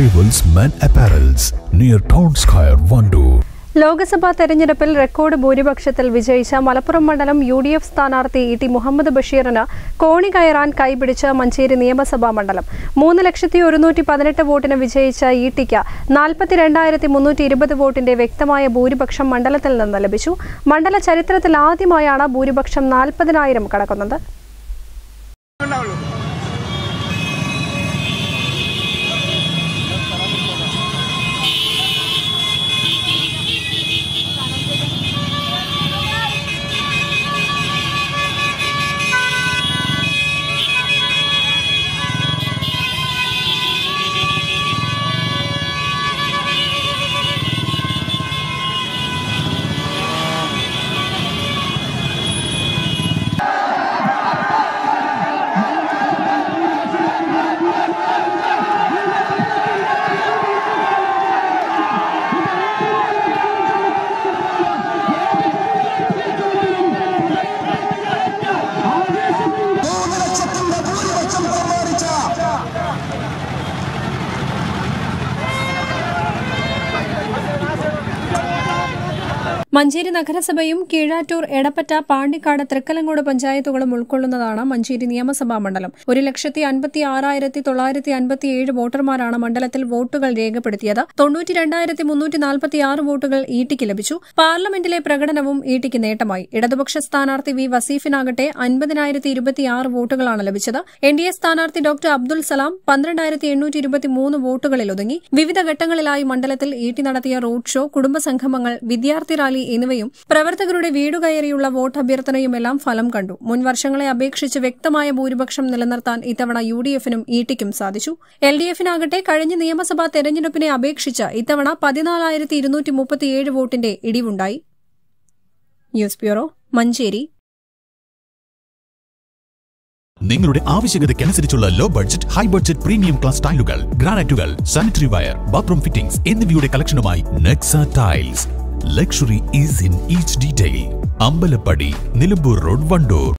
Arrivals Men Apparels near Town Square, Vandoor. Lok Sabha തെരഞ്ഞെടുപ്പിൽ record ഭൂരിപക്ഷത്തിൽ വിജയിച്ച മലപ്പുറം മണ്ഡലം UDF സ്ഥാനാർത്ഥി ഇ.ടി. മുഹമ്മദ് ബഷീറിന് കോണി കയറാൻ കൈപിടിച്ച മഞ്ചേരി നിയമസഭാ മണ്ഡലം 3,118,018 വോട്ടിന് വിജയിച്ച ഇ.ടിക്ക് 42,320 വോട്ടിന്റെ വ്യക്തമായ ഭൂരിപക്ഷം മണ്ഡലത്തിൽ നിന്ന് ലഭിച്ചു. മണ്ഡല ചരിത്രത്തിൽ ആദ്യമായാണ് ഭൂരിപക്ഷം 40,000 കടക്കുന്നത്. മഞ്ചേരി നഗരസഭയും കീഴാറ്റൂർ, എടപ്പറ്റ, പാണ്ടിക്കാട്, തൃക്കലങ്ങോട് പഞ്ചായത്തുകളും ഉൾക്കൊള്ളുന്നതാണ് മഞ്ചേരി നിയമസഭാ മണ്ഡലം. 1,56,957 വോട്ടർമാരാണ് മണ്ഡലത്തിൽ വോട്ടുകൾ രേഖപ്പെടുത്തിയത്. 92,346 വോട്ടുകൾ ഇ.ടിക്ക് ലഭിച്ചു. പാർലമെന്റിലെ പ്രകടനവും ഇ.ടിക്ക് നേട്ടമായി. ഇടതുപക്ഷ സ്ഥാനാർത്ഥി വി വസീഫിനാകട്ടെ 50,026 വോട്ടുകളാണ് ലഭിച്ചത്. NDA സ്ഥാനാർത്ഥി ഡോക്ടർ അബ്ദുൽ സലാം 12,823 വോട്ടുകളിൽ ഒതുങ്ങി. വിവിധ ഘട്ടങ്ങളിലായി മണ്ഡലത്തിൽ ഇ.ടി നടത്തിയ റോഡ് ഷോ, കുടുംബസംഗമങ്ങൾ, വിദ്യാർത്ഥി റാലി എന്നിവയും പ്രവർത്തകരുടെ വീടുകയറിയുള്ള വോട്ട് അഭ്യർത്ഥനയുമെല്ലാം ഫലം കണ്ടു. മുൻ വർഷങ്ങളെ അപേക്ഷിച്ച് വ്യക്തമായ ഭൂരിപക്ഷം നിലനിർത്താൻ ഇത്തവണ UDF-നും ഇ.ടിക്കും സാധിച്ചു. LDF-നാകട്ടെ കഴിഞ്ഞ നിയമസഭാ തെരഞ്ഞെടുപ്പിനെ അപേക്ഷിച്ച് ഇത്തവണ 14,237 വോട്ടിന്റെ ഇടിവുണ്ടായി. News bureau, Manjeri. നിങ്ങളുടെ ആവശ്യകതയ്ക്കനുസരിച്ചുള്ള low budget, high budget, premium class ടൈലുകൾ, ഗ്രാനൈറ്റുകൾ, സാനിറ്ററി വയർ, ബാത്റൂം ഫിറ്റിംഗ്സ് എന്നിവയുടെ കളക്ഷനുമായി Nexa tiles. Luxury is in each detail. Ambalappadi, Nilambur road, Wandoor.